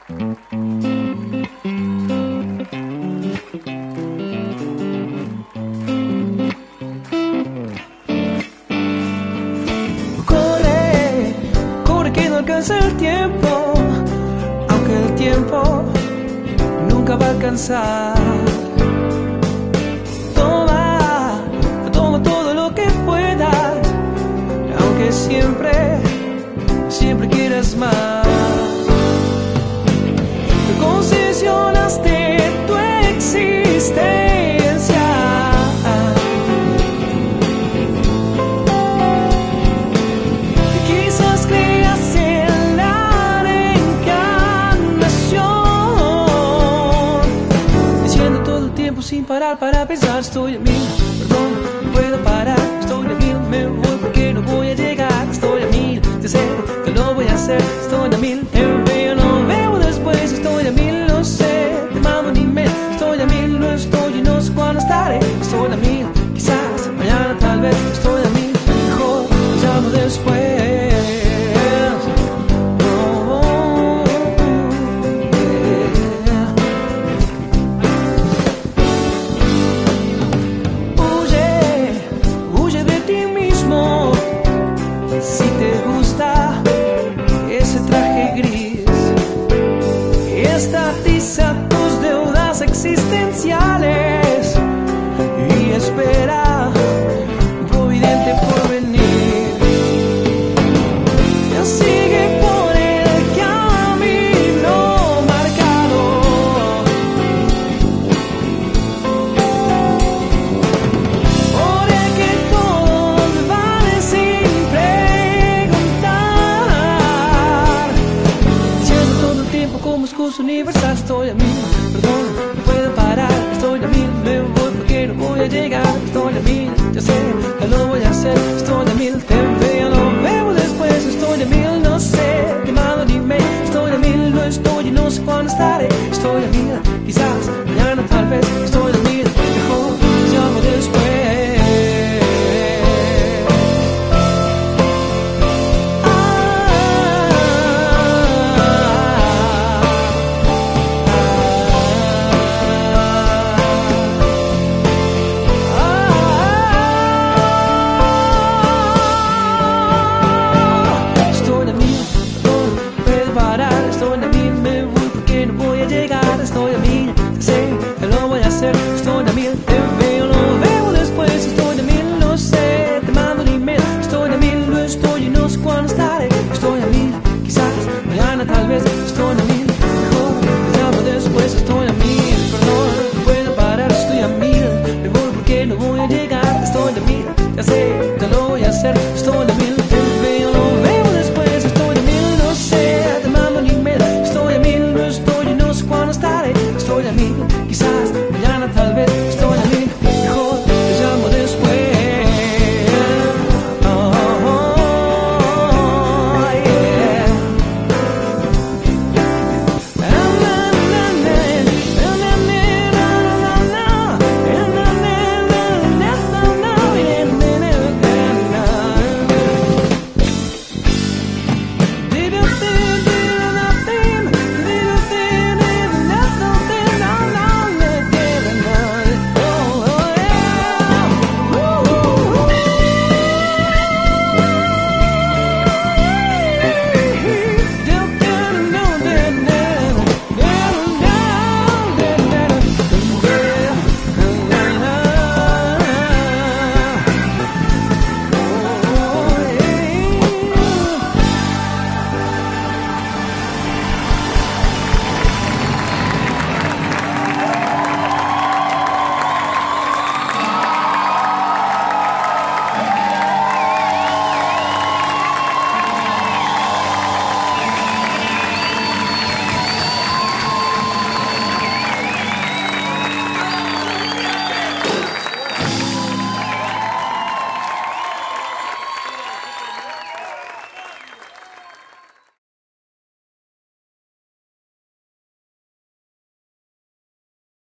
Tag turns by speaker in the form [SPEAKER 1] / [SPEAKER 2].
[SPEAKER 1] Corre, corre que no alcanza el tiempo, aunque el tiempo nunca va a alcanzar. Toma, toma todo lo que puedas, aunque siempre, siempre quieras más. Te concesionaste tu existencia. Quizás creas en la reencarnación, diciendo todo el tiempo sin parar para pensar: estoy a mil, perdón, no puedo parar. Estoy a mil, me voy porque no voy a llegar. Estoy a mil, te aseguro que lo voy a hacer. Estoy a mil, me veo, no veo después. Estoy a mil, no sé, te mamo ni me. Estoy a mil, no estoy y no sé cuándo estaré. Estoy a mil, quizás mañana tal vez. Estoy a mil, mejor te llamo después. Huye de ti mismo si te gusta ese traje gris. Estatiza tus deudas existenciales y espera un providente porvenir. Sigue por el camino marcado. Por el que todos van sin preguntar, diciendo todo el tiempo como excusa universal: estoy a mil, perdón, no puedo parar. Estoy a mil, me voy porque no voy a llegar. Estoy a mil, ya sé que lo voy a hacer. Estoy a mil, te veo, no veo después. Estoy a mil, no sé, te mando ni me. Estoy a mil, no estoy y no sé cuándo estaré. Estoy a mil, quizás